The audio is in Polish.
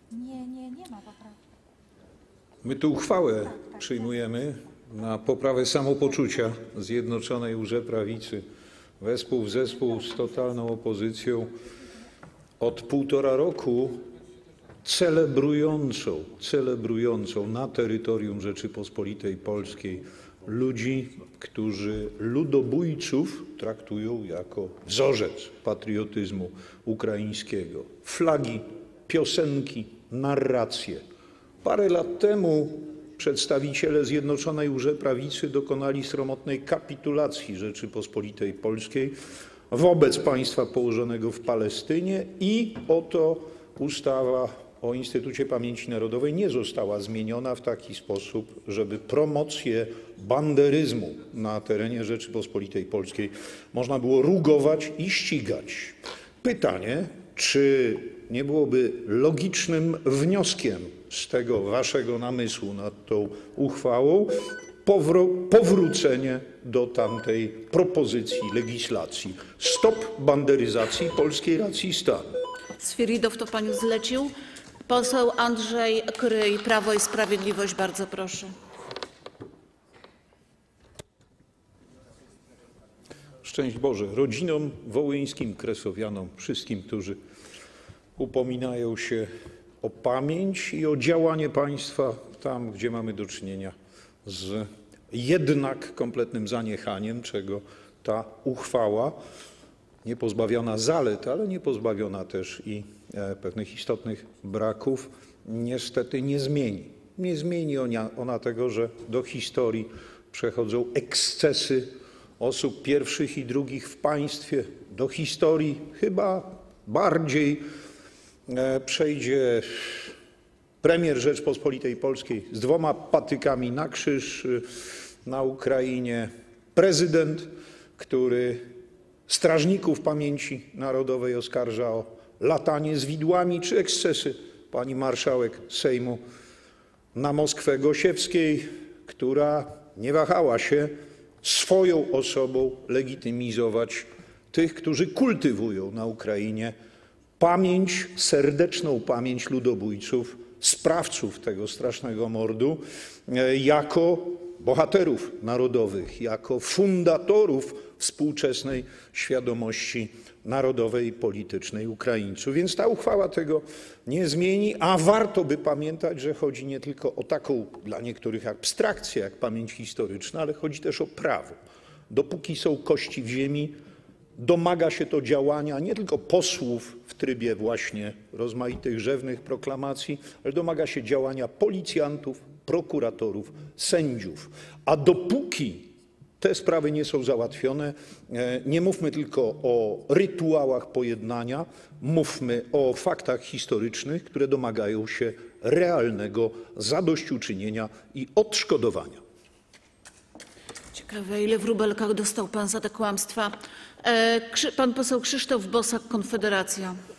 Nie ma poprawki. My tu uchwałę przyjmujemy na poprawę samopoczucia Zjednoczonej Łże-Prawicy, wespół w zespół z totalną opozycją, od 1,5 roku celebrującą na terytorium Rzeczypospolitej Polskiej ludzi, którzy ludobójców traktują jako wzorzec patriotyzmu ukraińskiego. Flagi, piosenki, narracje. Parę lat temu przedstawiciele Zjednoczonej Łże-Prawicy dokonali sromotnej kapitulacji Rzeczypospolitej Polskiej wobec państwa położonego w Palestynie i oto ustawa o Instytucie Pamięci Narodowej nie została zmieniona w taki sposób, żeby promocję banderyzmu na terenie Rzeczypospolitej Polskiej można było rugować i ścigać. Pytanie, czy nie byłoby logicznym wnioskiem z tego waszego namysłu nad tą uchwałą powrócenie do tamtej propozycji legislacji. Stop banderyzacji polskiej racji stanu. Sfiridow to paniu zlecił. Poseł Andrzej Kryj, Prawo i Sprawiedliwość, bardzo proszę. Szczęść Boże rodzinom wołyńskim, kresowianom, wszystkim, którzy upominają się o pamięć i o działanie państwa tam, gdzie mamy do czynienia z jednak kompletnym zaniechaniem, czego ta uchwała, nie pozbawiona zalet, ale nie pozbawiona też i pewnych istotnych braków, niestety nie zmieni. Nie zmieni ona tego, że do historii przechodzą ekscesy osób pierwszych i drugich w państwie. Do historii chyba bardziej przejdzie premier Rzeczpospolitej Polskiej z 2 patykami na krzyż na Ukrainie, prezydent, który strażników pamięci narodowej oskarża o latanie z widłami, czy ekscesy pani marszałek Sejmu na Moskwę Gosiewskiej, która nie wahała się swoją osobą legitymizować tych, którzy kultywują na Ukrainie pamięć, serdeczną pamięć ludobójców, sprawców tego strasznego mordu, jako bohaterów narodowych, jako fundatorów współczesnej świadomości narodowej i politycznej Ukraińców. Więc ta uchwała tego nie zmieni, a warto by pamiętać, że chodzi nie tylko o taką dla niektórych abstrakcję jak pamięć historyczna, ale chodzi też o prawo. Dopóki są kości w ziemi, domaga się to działania nie tylko posłów w trybie właśnie rozmaitych rzewnych proklamacji, ale domaga się działania policjantów, prokuratorów, sędziów. A dopóki te sprawy nie są załatwione, nie mówmy tylko o rytuałach pojednania, mówmy o faktach historycznych, które domagają się realnego zadośćuczynienia i odszkodowania. Ciekawe, ile w rubelkach dostał pan za te kłamstwa. Pan poseł Krzysztof Bosak, Konfederacja.